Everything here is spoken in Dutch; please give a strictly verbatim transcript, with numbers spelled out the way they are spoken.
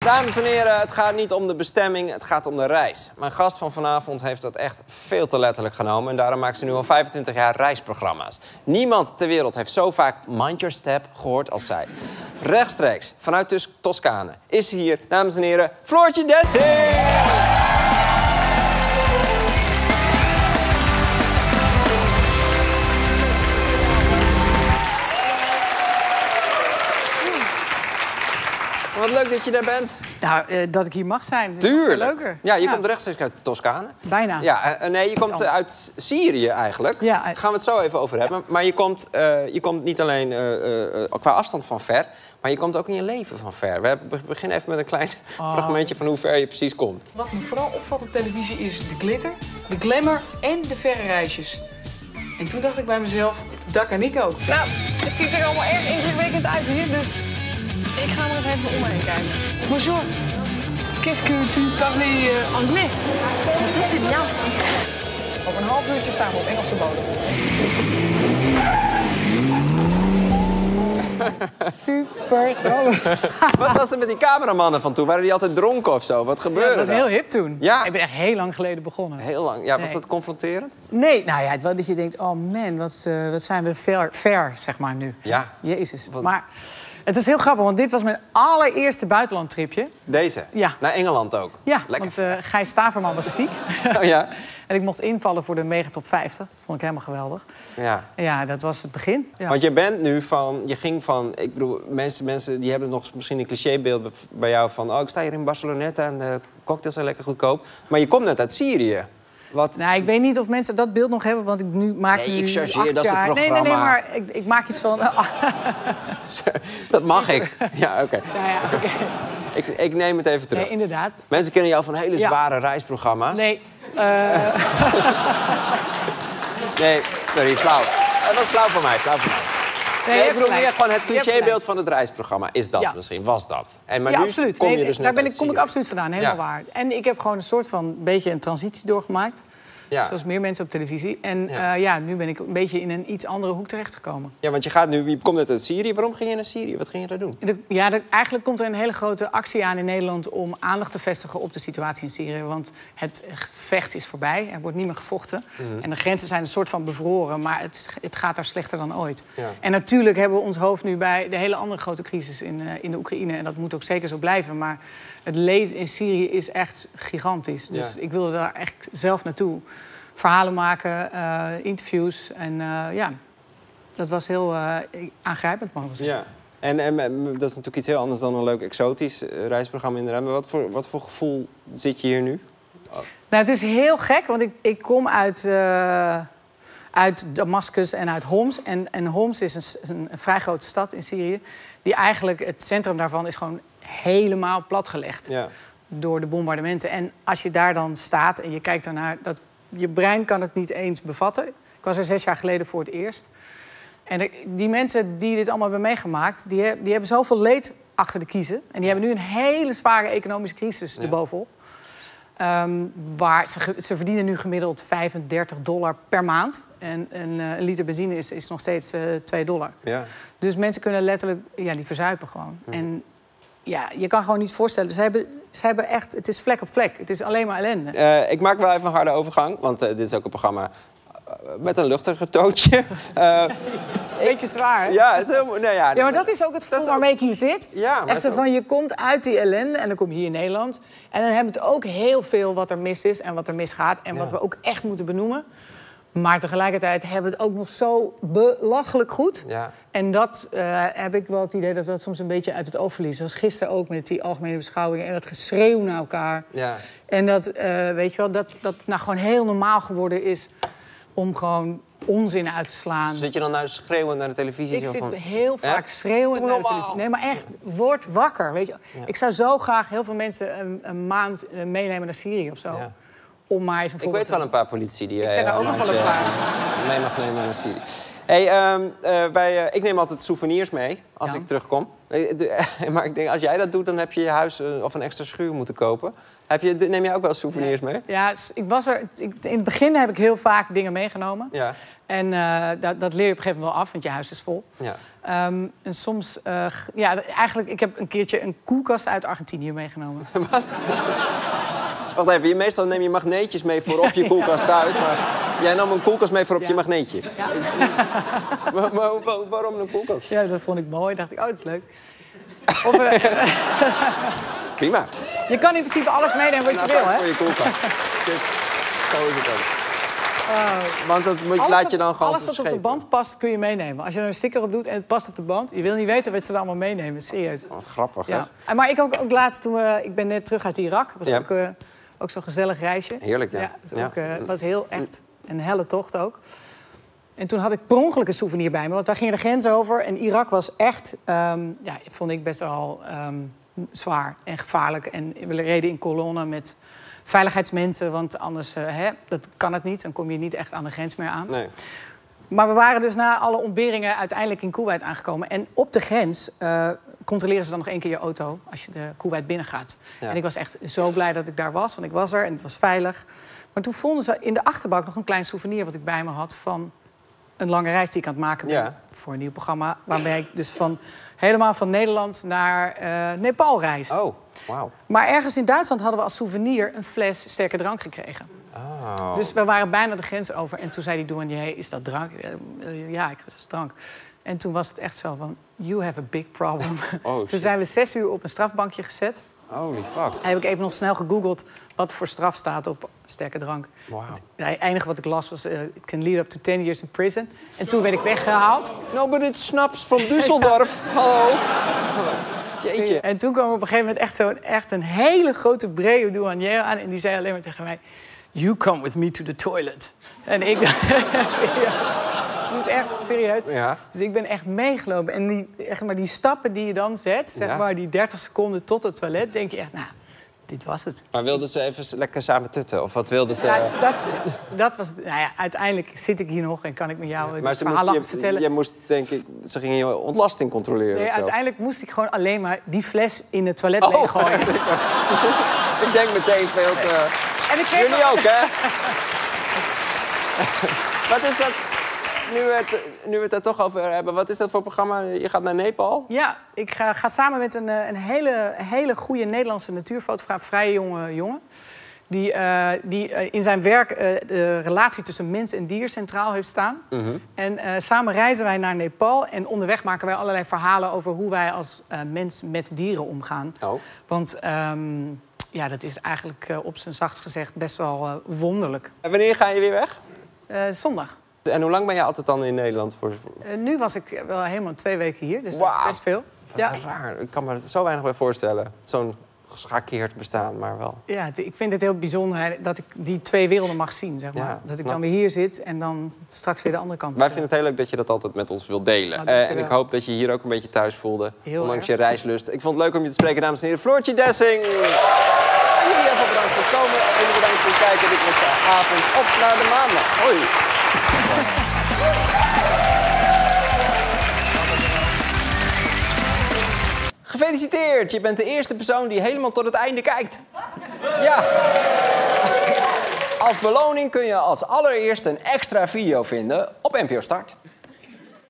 Dames en heren, het gaat niet om de bestemming, het gaat om de reis. Mijn gast van vanavond heeft dat echt veel te letterlijk genomen... en daarom maakt ze nu al vijfentwintig jaar reisprogramma's. Niemand ter wereld heeft zo vaak Mind Your Step gehoord als zij. Rechtstreeks, vanuit Tus Toscane, is hier, dames en heren, Floortje Dessing! Wat leuk dat je daar bent. Nou, uh, dat ik hier mag zijn. Tuurlijk. Leuker. Ja, je ja. komt rechtstreeks uit Toscane. Bijna. Ja, uh, nee, je komt uh, uit Syrië eigenlijk. Ja. Daar gaan we het zo even over hebben. Ja. Maar je komt, uh, je komt niet alleen uh, uh, qua afstand van ver, maar je komt ook in je leven van ver. We beginnen even met een klein oh. fragmentje van hoe ver je precies komt. Wat me vooral opvalt op televisie is de glitter, de glamour en de verre reisjes. En toen dacht ik bij mezelf, dat kan ik ook. Nou, het ziet er allemaal erg indrukwekkend uit hier, dus... Ik ga maar eens even om me heen kijken. Bonjour. Qu'est-ce que tu parles euh, anglais? Ça, c'est bien aussi. Over een half uurtje staan we op Engelse bodem. Super groot. Wat was er met die cameramannen van toen? Waren die altijd dronken of zo? Wat gebeurde er? Ja, dat was heel hip toen. Ja. Ik ben echt heel lang geleden begonnen. Heel lang. Ja, was nee. dat confronterend? Nee, nou ja, wel dat je denkt, oh man, wat, uh, wat zijn we ver, ver, zeg maar nu. Ja. Jezus. Wat... Maar het is heel grappig, want dit was mijn allereerste buitenlandtripje. Deze? Ja. Naar Engeland ook? Ja, lekker want uh, Gijs Staverman was ziek. Oh ja? En ik mocht invallen voor de Megatop vijftig. Vond ik helemaal geweldig. Ja. Ja, dat was het begin. Ja. Want je bent nu van... Je ging van... Ik bedoel, mensen, mensen die hebben nog misschien een clichébeeld bij jou van... Oh, ik sta hier in Barceloneta en de cocktails zijn lekker goedkoop. Maar je komt net uit Syrië. Wat... Nou, ik weet niet of mensen dat beeld nog hebben, want ik nu maak nee, nu ik chargeer, acht dat is het jaar. programma. Nee, nee, nee, maar ik, ik maak iets van... dat mag ik. Ja, oké. Okay. Ja, ja, okay. ik, ik neem het even terug. Nee, inderdaad. Mensen kennen jou van hele zware ja. reisprogramma's. Nee. Uh... nee, sorry, flauw. Dat was flauw van mij, flauw van mij. Nee, nee, ik bedoel meer gewoon het clichébeeld van het reisprogramma. Is dat ja. misschien? Was dat? En, maar ja, nu absoluut. Kom je nee, dus daar ben ik, kom kom ik absoluut vandaan, helemaal ja. waar. En ik heb gewoon een soort van beetje een transitie doorgemaakt. Ja. Zoals meer mensen op televisie. En ja. Uh, ja, nu ben ik een beetje in een iets andere hoek terechtgekomen. Ja, want je gaat nu, je komt net uit Syrië. Waarom ging je naar Syrië? Wat ging je daar doen? De, ja, de, eigenlijk komt er een hele grote actie aan in Nederland om aandacht te vestigen op de situatie in Syrië. Want het gevecht is voorbij, er wordt niet meer gevochten. Mm-hmm. En de grenzen zijn een soort van bevroren, maar het, het gaat daar slechter dan ooit. Ja. En natuurlijk hebben we ons hoofd nu bij de hele andere grote crisis in, uh, in de Oekraïne. En dat moet ook zeker zo blijven. Maar het leed in Syrië is echt gigantisch. Dus ja. ik wilde daar echt zelf naartoe. Verhalen maken, uh, interviews. En uh, ja, dat was heel uh, aangrijpend, mag ik zeggen. Ja. En, en, en dat is natuurlijk iets heel anders dan een leuk exotisch uh, reisprogramma inderdaad. Maar wat voor, wat voor gevoel zit je hier nu? Oh. Nou, het is heel gek, want ik, ik kom uit, uh, uit Damascus en uit Homs. En, en Homs is een, een, een vrij grote stad in Syrië. Die eigenlijk, het centrum daarvan is gewoon helemaal platgelegd. Ja. Door de bombardementen. En als je daar dan staat en je kijkt daarnaar... Dat, je brein kan het niet eens bevatten. Ik was er zes jaar geleden voor het eerst. En de, die mensen die dit allemaal hebben meegemaakt... Die, die hebben zoveel leed achter de kiezen. En die hebben nu een hele zware economische crisis ja. erbovenop. Um, waar ze, ze verdienen nu gemiddeld vijfendertig dollar per maand. En een, uh, een liter benzine is, is nog steeds uh, twee dollar. Ja. Dus mensen kunnen letterlijk... Ja, die verzuipen gewoon. Ja. En ja, je kan gewoon niet voorstellen. Ze hebben, ze hebben echt... Het is vlek op vlek. Het is alleen maar ellende. Uh, ik maak wel even een harde overgang. Want uh, dit is ook een programma uh, met een luchtiger tootje. Uh, het is een beetje zwaar, hè? Ja, het is heel, nou ja, ja, maar dat is ook het gevoel waarmee ik hier zit. Ja, maar echt zo van, je komt uit die ellende en dan kom je hier in Nederland. En dan hebben we het ook heel veel wat er mis is en wat er misgaat. En ja. wat we ook echt moeten benoemen. Maar tegelijkertijd hebben we het ook nog zo belachelijk goed. Ja. En dat uh, heb ik wel het idee dat we dat soms een beetje uit het oog verliezen. Zoals gisteren ook met die algemene beschouwingen en dat geschreeuw naar elkaar. Ja. En dat, uh, weet je wel, dat, dat nou gewoon heel normaal geworden is om gewoon onzin uit te slaan. Zit je dan naar schreeuwen naar de televisie? Ik zit van... heel vaak echt? schreeuwend naar de televisie. Nee, maar echt, word wakker. Weet je? Ja. Ik zou zo graag heel veel mensen een, een maand meenemen naar Syrië of zo. Ja. Om maar even ik weet wel een paar politie die ik ken er ook nog wel een paar. mee mag nemen naar Syrië. Hey, um, uh, wij, uh, ik neem altijd souvenirs mee als Ja. ik terugkom. Maar ik denk, als jij dat doet, dan heb je je huis uh, of een extra schuur moeten kopen. Heb je, neem jij ook wel souvenirs mee? Ja, ik was er, ik, in het begin heb ik heel vaak dingen meegenomen. Ja. En uh, dat, dat leer je op een gegeven moment wel af, want je huis is vol. Ja. Um, en soms, uh, ja, eigenlijk, ik heb een keertje een koelkast uit Argentinië meegenomen. Wat? Wacht even, je, meestal neem je magneetjes mee voor op je koelkast thuis, maar jij nam een koelkast mee voor op Ja. je magneetje. Ja. maar, maar, maar waarom een koelkast? Ja, dat vond ik mooi. Dacht ik, oh, dat is leuk. Of, uh, Prima. je kan in principe alles meenemen wat je Nou, wil, thuis hè? voor je koelkast. Zit. Zo is het ook. Uh, Want dat moet, alles laat wat- je dan gewoon Alles wat op de verschepen. band past, kun je meenemen. Als je er een sticker op doet en het past op de band... je wil niet weten wat ze er allemaal meenemen, serieus. Wat grappig, hè? Ja. En Maar ik ook, ook laatst toen we... Ik ben net terug uit Irak. Dat was Ja. ook, uh, ook zo'n gezellig reisje. Heerlijk, ja. Ja, het was Ja. ook, uh, het was heel echt een helle tocht ook. En toen had ik per ongeluk een souvenir bij me. Want wij gingen de grens over. En Irak was echt, um, ja, vond ik best wel um, zwaar en gevaarlijk. En we reden in kolonnen met veiligheidsmensen. Want anders uh, hè, dat kan het niet. Dan kom je niet echt aan de grens meer aan. Nee. Maar we waren dus na alle ontberingen uiteindelijk in Koeweit aangekomen. En op de grens uh, controleren ze dan nog één keer je auto als je de Koeweit binnengaat. Ja. En ik was echt zo blij dat ik daar was, want ik was er en het was veilig. Maar toen vonden ze in de achterbak nog een klein souvenir wat ik bij me had van een lange reis die ik aan het maken ben Ja. voor een nieuw programma. Waarbij ik dus van, helemaal van Nederland naar uh, Nepal reis. Oh, wauw. Maar ergens in Duitsland hadden we als souvenir een fles sterke drank gekregen. Oh. Dus we waren bijna de grens over. En toen zei die douanier, is dat drank? Uh, ja, ik dat is drank. En toen was het echt zo van, you have a big problem. Oh, toen shit. zijn we zes uur op een strafbankje gezet. Holy fuck. En heb ik even nog snel gegoogeld wat voor straf staat op sterke drank. Wauw. Het enige wat ik las was, uh, it can lead up to ten years in prison. En toen werd ik weggehaald. Nou, maar dit snaps van Düsseldorf. Hallo. Jeetje. En toen kwam er op een gegeven moment echt, zo, echt een hele grote brede douanier aan. En die zei alleen maar tegen mij, you come with me to the toilet. En ik, serieus. Dat is echt serieus. Ja. Dus ik ben echt meegelopen. En die, echt maar die stappen die je dan zet, zeg Ja. maar die dertig seconden tot het toilet, denk je echt, nou, dit was het. Maar wilden ze even lekker samen tutten? Of wat wilden ze? Ja, dat, dat was het. Nou ja, uiteindelijk zit ik hier nog en kan ik met jou maar het ze verhaal moest, achter je, vertellen. je moest, denk ik, ze gingen je ontlasting controleren. Nee, of zo. uiteindelijk moest ik gewoon alleen maar die fles in het toilet Oh, leeggooien. Ik denk meteen veel te... En ik kreeg Jullie ook, hè? Wat is dat? Nu we, het, nu we het er toch over hebben, wat is dat voor programma? Je gaat naar Nepal? Ja, ik ga, ga samen met een, eh, een hele, hele goede Nederlandse natuurfotograaf, vrij jonge jongen. Die, uh, die uh, in zijn werk uh, de relatie tussen mens en dier centraal heeft staan. Mm-hmm. En uh, samen reizen wij naar Nepal. En onderweg maken wij allerlei verhalen over hoe wij als uh, mens met dieren omgaan. Oh. Want um, ja, dat is eigenlijk uh, op zijn zachtst gezegd best wel uh, wonderlijk. En wanneer ga je weer weg? Uh, zondag. En hoe lang ben je altijd dan in Nederland? Voor... Uh, nu was ik wel helemaal twee weken hier, dus dat Wauw. is best veel. Ja. Raar, ik kan me er zo weinig bij voorstellen. Zo'n geschakeerd bestaan, maar wel. Ja, het- ik vind het heel bijzonder dat ik die twee werelden mag zien, zeg maar. Ja, dat ik snap dan weer hier zit en dan straks weer de andere kant. Wij vinden het heel leuk dat je dat altijd met ons wilt delen. Nou, Eh, en dankjewel. ik hoop dat je hier ook een beetje thuis voelde. Heel ondanks erg. je reislust. Ik vond het leuk om je te spreken, dames en heren. Floortje Dessing. En jullie even bedankt voor het komen. En jullie bedankt voor het kijken. Dit was de avond op naar de maandag. Hoi. Gefeliciteerd! Je bent de eerste persoon die helemaal tot het einde kijkt. Ja. Als beloning kun je als allereerste een extra video vinden op N P O Start.